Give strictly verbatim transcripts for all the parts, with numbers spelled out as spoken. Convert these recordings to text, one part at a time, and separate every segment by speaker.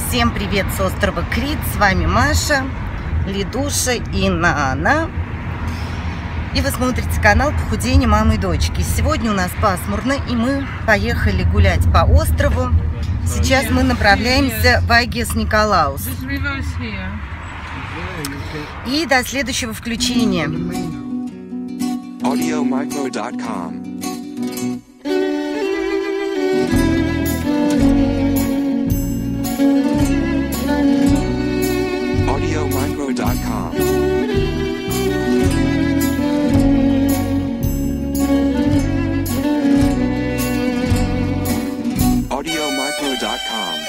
Speaker 1: Всем привет с острова Крит, с вами Маша, Лидуша и Нана. И вы смотрите канал «Похудение мамы и дочки». Сегодня у нас пасмурно, и мы поехали гулять по острову. Сейчас мы направляемся в Айгес-Николаус. И до следующего включения.
Speaker 2: audio micro dot com audio micro dot com audio micro dot com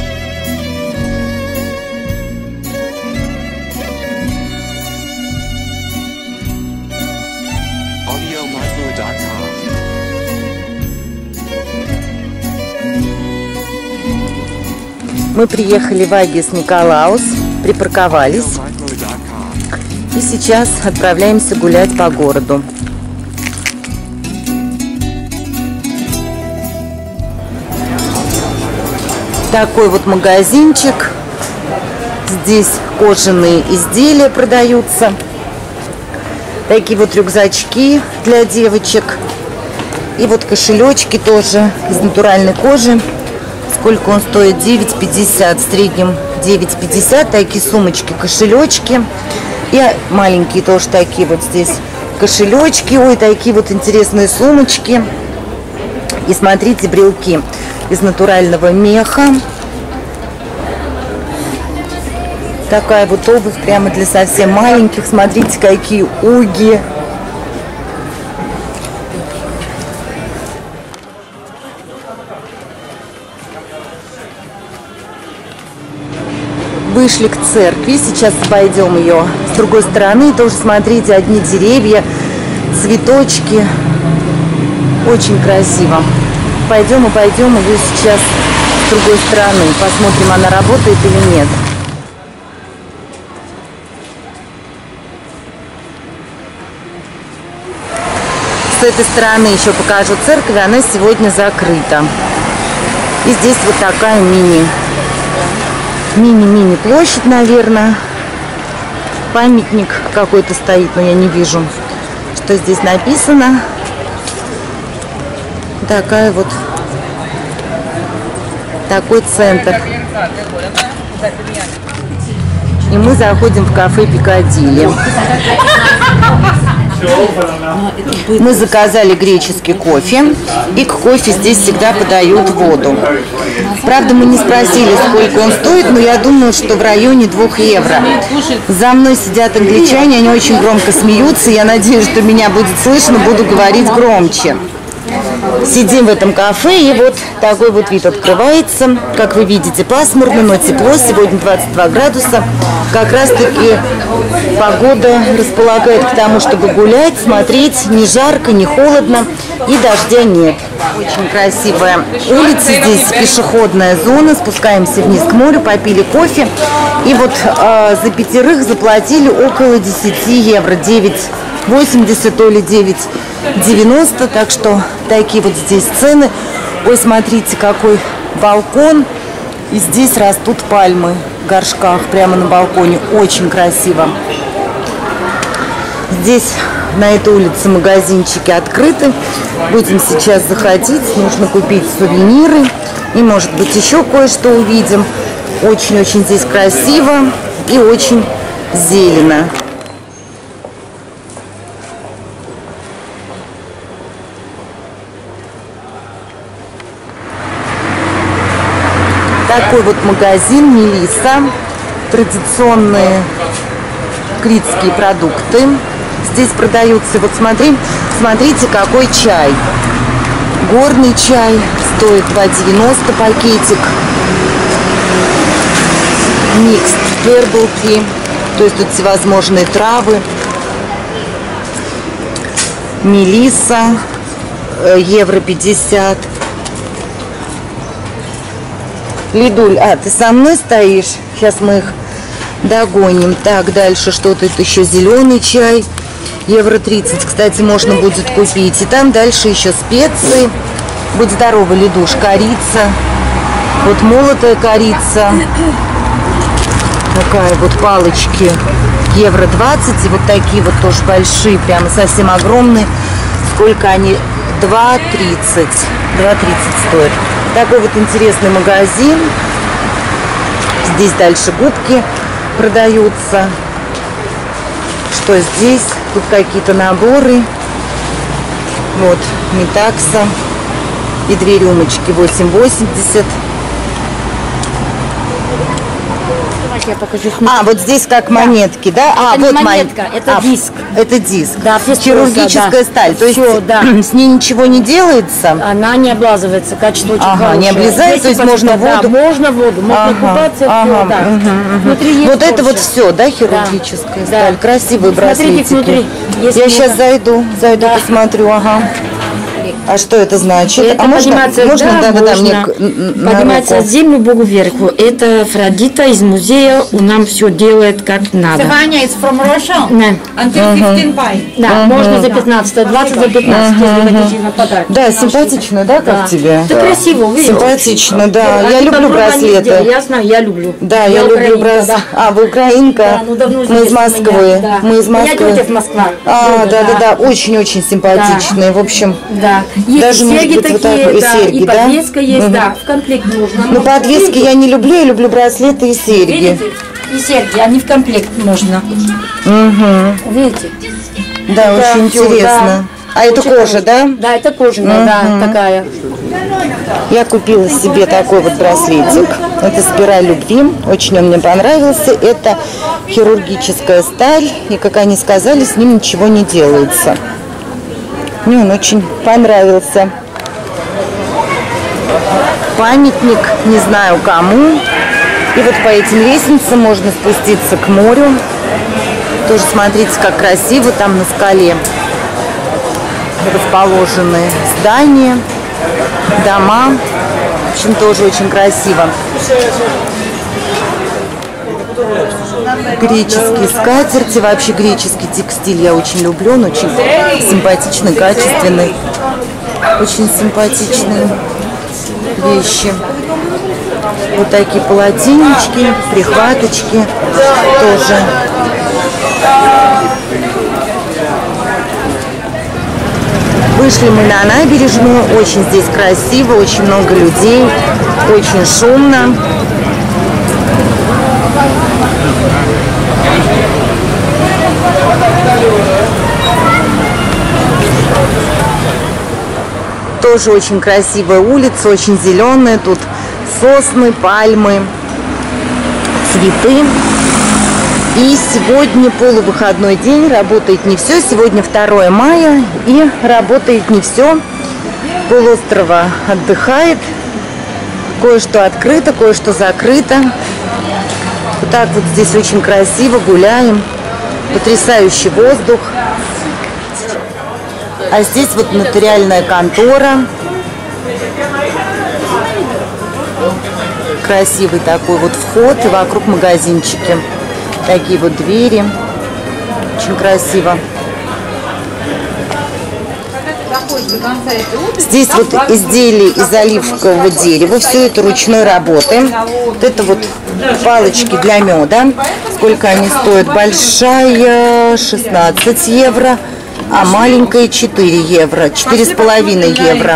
Speaker 2: audio micro dot com
Speaker 1: Мы приехали в Айгес-Николаус, припарковались и сейчас отправляемся гулять по городу. Такой вот магазинчик. Здесь кожаные изделия продаются. Такие вот рюкзачки для девочек. И вот кошелечки тоже из натуральной кожи. Сколько он стоит? девять пятьдесят. В среднем девять пятьдесят. Такие сумочки, кошелечки. И маленькие тоже такие вот здесь кошелечки. Ой, такие вот интересные сумочки. И смотрите, брелки из натурального меха. Такая вот обувь прямо для совсем маленьких. Смотрите, какие уги. Вышли к церкви. Сейчас обойдем ее с другой стороны. Тоже смотрите, одни деревья, цветочки. Очень красиво. Пойдем и пойдем ее сейчас с другой стороны. Посмотрим, она работает или нет. С этой стороны еще покажу церковь. Она сегодня закрыта. И здесь вот такая мини Мини-мини площадь, наверное. Памятник какой-то стоит, но я не вижу, что здесь написано. Такая вот, такой центр. И мы заходим в кафе Пикадилли. Мы заказали греческий кофе, и к кофе здесь всегда подают воду. Правда, мы не спросили, сколько он стоит, но я думаю, что в районе двух евро. За мной сидят англичане, они очень громко смеются. Я надеюсь, что меня будет слышно, буду говорить громче. Сидим в этом кафе, и вот такой вот вид открывается. Как вы видите, пасмурно, но тепло. Сегодня двадцать два градуса. Как раз таки погода располагает к тому, чтобы гулять, смотреть. Не жарко, не холодно, и дождя нет. Очень красивая улица. Здесь пешеходная зона. Спускаемся вниз к морю, попили кофе. И вот э, за пятерых заплатили около десяти евро. девять восемьдесят, то ли девять девяносто. Так что такие вот здесь цены. Ой, смотрите, какой балкон. И здесь растут пальмы в горшках прямо на балконе. Очень красиво. Здесь на этой улице магазинчики открыты. Будем сейчас заходить. Нужно купить сувениры. И, может быть, еще кое-что увидим. Очень-очень здесь красиво и очень зелено. Такой вот магазин Мелисса. Традиционные критские продукты здесь продаются. Вот смотри, смотрите, какой чай. Горный чай стоит два девяносто пакетик. Микс Herbal Tea. То есть тут всевозможные травы. Мелисса. Евро пятьдесят. Лидуль, а, ты со мной стоишь? Сейчас мы их догоним. Так, дальше что тут еще? Зеленый чай. Евро тридцать, кстати, можно будет купить. И там дальше еще специи. Будь здорова, Лидуш. Корица. Вот молотая корица. Такая вот палочки. Евро двадцать. И вот такие вот тоже большие, прямо совсем огромные. Сколько они? два тридцать. два тридцать стоит. Такой вот интересный магазин. Здесь дальше губки продаются. Что здесь? Тут какие-то наборы. Вот, Метакса. И две рюмочки восемь восемьдесят.
Speaker 3: Я покажу.
Speaker 1: А, вот здесь как монетки, да? А,
Speaker 3: это
Speaker 1: вот
Speaker 3: не монетка,
Speaker 1: мон...
Speaker 3: это
Speaker 1: а,
Speaker 3: диск.
Speaker 1: Это диск.
Speaker 3: Да,
Speaker 1: хирургическая
Speaker 3: да.
Speaker 1: сталь. То
Speaker 3: Всё,
Speaker 1: есть
Speaker 3: да.
Speaker 1: с ней ничего не делается?
Speaker 3: Она не облазывается, качество очень
Speaker 1: ага,
Speaker 3: хорошее.
Speaker 1: не облезает, то есть можно воду?
Speaker 3: Да, можно воду, можно
Speaker 1: ага,
Speaker 3: купаться,
Speaker 1: ага,
Speaker 3: все, да.
Speaker 1: Угу, угу.
Speaker 3: Внутри есть
Speaker 1: вот это
Speaker 3: тоже.
Speaker 1: вот все, да, хирургическая
Speaker 3: Да,
Speaker 1: сталь?
Speaker 3: да.
Speaker 1: Красивые браслетики.
Speaker 3: Смотрите, внутри есть
Speaker 1: Я
Speaker 3: много.
Speaker 1: сейчас зайду, зайду,
Speaker 3: Да.
Speaker 1: посмотрю, ага. А что это значит?
Speaker 3: Это
Speaker 1: а можно,
Speaker 3: подниматься,
Speaker 1: можно,
Speaker 3: да,
Speaker 1: да, да,
Speaker 3: можно.
Speaker 1: мне к- н- на
Speaker 3: Подниматься
Speaker 1: руку?
Speaker 3: землю Богу вверху. Это Афродита из музея, у нам все делает как надо.
Speaker 4: Vanya is from Russia
Speaker 3: Да,
Speaker 4: until fifteen pi.
Speaker 3: да, можно за пятнадцать, двадцать за пятнадцать, если хотите на подарок.
Speaker 1: Да, симпатично, да, как
Speaker 3: Да.
Speaker 1: тебе?
Speaker 3: Это красиво, увидел?
Speaker 1: Симпатично, да.
Speaker 3: А
Speaker 1: Я
Speaker 3: ты
Speaker 1: люблю
Speaker 3: попробуй, они
Speaker 1: браслеты.
Speaker 3: сделали. Я знаю, я люблю.
Speaker 1: Да, я, люблю
Speaker 3: украинка,
Speaker 1: браслеты.
Speaker 3: да.
Speaker 1: А, вы украинка?
Speaker 3: Да, ну давно
Speaker 1: Мы
Speaker 3: здесь
Speaker 1: из
Speaker 3: у меня,
Speaker 1: Москвы.
Speaker 3: да.
Speaker 1: Мы из
Speaker 3: У меня
Speaker 1: Москвы.
Speaker 3: тетя в Москва.
Speaker 1: А,
Speaker 3: Люда,
Speaker 1: да, да, да, очень-очень симпатичные. В общем,
Speaker 3: Да. Есть
Speaker 1: даже, может
Speaker 3: серьги
Speaker 1: быть, вот
Speaker 3: такие,
Speaker 1: так, и
Speaker 3: да,
Speaker 1: серьги,
Speaker 3: и
Speaker 1: да?
Speaker 3: подвеска есть,
Speaker 1: Мгм.
Speaker 3: да, в комплект нужно.
Speaker 1: ну подвески я не люблю, я люблю браслеты и серьги.
Speaker 3: Видите? И серьги, они в комплект можно.
Speaker 1: Угу.
Speaker 3: Видите?
Speaker 1: Да,
Speaker 3: Это
Speaker 1: очень
Speaker 3: всё,
Speaker 1: интересно. А это
Speaker 3: Очень
Speaker 1: кожа,
Speaker 3: хорошо.
Speaker 1: да?
Speaker 3: Да, это кожаная, да, такая.
Speaker 1: Я купила себе такой вот браслетик. Это спираль любви. Очень он мне понравился. Это хирургическая сталь. И, как они сказали, с ним ничего не делается. Мне он очень понравился. Памятник, не знаю кому. И вот по этим лестницам можно спуститься к морю. Тоже смотрите, как красиво там на скале расположены здания, дома. В общем, тоже очень красиво. Греческие скатерти, вообще греческий текстиль я очень люблю, он очень симпатичный, качественный, очень симпатичные вещи. Вот такие полотенечки, прихваточки тоже. Вышли мы на набережную, очень здесь красиво, очень много людей, очень шумно. Тоже очень красивая улица, очень зеленая, тут сосны, пальмы, цветы. И сегодня полувыходной день, работает не все. Сегодня второе мая и работает не все. Полуострова отдыхает. Кое-что открыто, кое-что закрыто. Вот так вот здесь очень красиво, гуляем. Потрясающий воздух. А здесь вот нотариальная контора. Красивый такой вот вход и вокруг магазинчики. Такие вот двери. Очень красиво. Здесь вот изделия из оливкового дерева. Все это ручной работы. Вот это вот палочки для меда. Сколько они стоят? Большая шестнадцать евро, а маленькая четыре евро. четыре с половиной евро.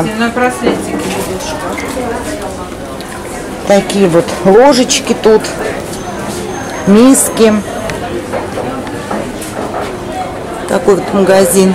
Speaker 1: Такие вот ложечки тут. Миски. Такой вот магазин.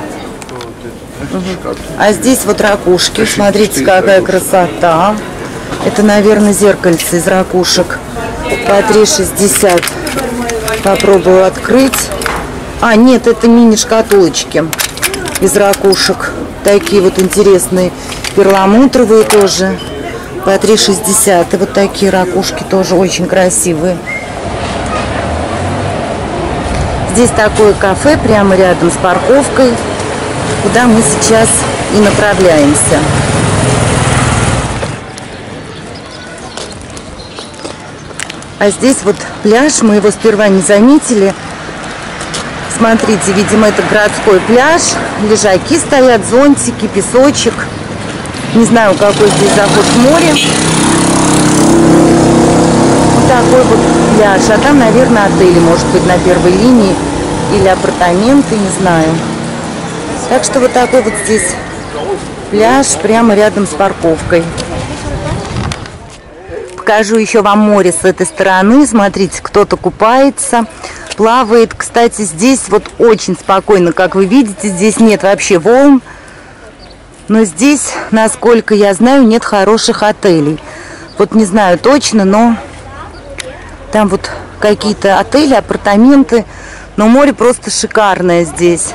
Speaker 1: Угу. А здесь вот ракушки. Смотрите, какая красота. Это, наверное, зеркальце из ракушек. По три шестьдесят. Попробую открыть. А, нет, это мини-шкатулочки из ракушек. Такие вот интересные. Перламутровые тоже. По три шестьдесят. И вот такие ракушки тоже очень красивые. Здесь такое кафе прямо рядом с парковкой, куда мы сейчас и направляемся. А здесь вот пляж, мы его сперва не заметили. Смотрите, видимо, это городской пляж. Лежаки стоят, зонтики, песочек. Не знаю, какой здесь заход в море. Вот такой вот пляж. А там, наверное, отели, может быть, на первой линии. Или апартаменты, не знаю. Так что вот такой вот здесь пляж, прямо рядом с парковкой. Покажу еще вам море с этой стороны. Смотрите, кто-то купается, плавает. Кстати, здесь вот очень спокойно, как вы видите. Здесь нет вообще волн. Но здесь, насколько я знаю, нет хороших отелей. Вот не знаю точно, но там вот какие-то отели, апартаменты. Но море просто шикарное здесь.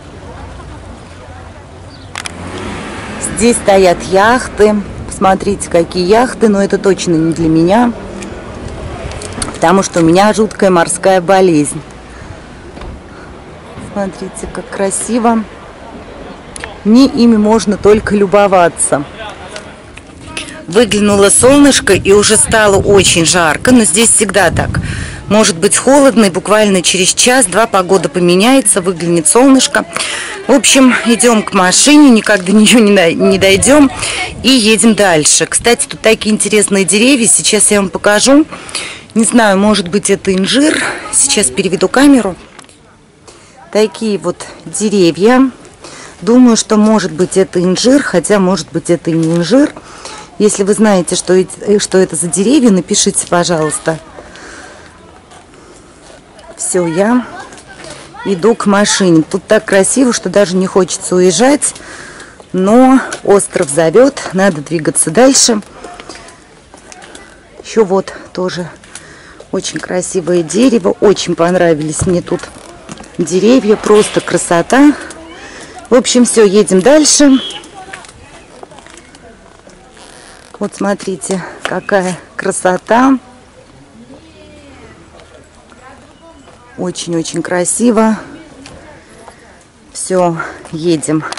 Speaker 1: Здесь стоят яхты. Посмотрите, какие яхты. Но это точно не для меня. Потому что у меня жуткая морская болезнь. Смотрите, как красиво. Мне ими можно только любоваться. Выглянуло солнышко и уже стало очень жарко. Но здесь всегда так. Может быть холодно, и буквально через час-два погода поменяется, выглянет солнышко. В общем, идем к машине, никак до нее не дойдем и едем дальше. Кстати, тут такие интересные деревья, сейчас я вам покажу. Не знаю, может быть это инжир. Сейчас переведу камеру. Такие вот деревья. Думаю, что может быть это инжир, хотя может быть это и не инжир. Если вы знаете, что это за деревья, напишите, пожалуйста. Все, я иду к машине. Тут так красиво, что даже не хочется уезжать. Но остров зовет, надо двигаться дальше. Еще вот тоже очень красивое дерево. Очень понравились мне тут деревья. Просто красота. В общем, все, едем дальше. Вот смотрите, какая красота. Очень-очень красиво. Все, едем.